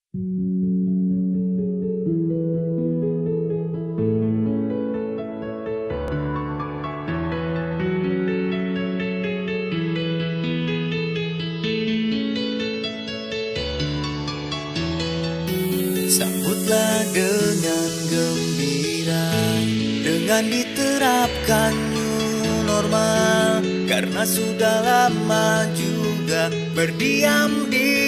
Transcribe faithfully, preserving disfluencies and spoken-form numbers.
Sambutlah dengan gembira, dengan diterapkan new normal, karena sudah lama juga berdiam di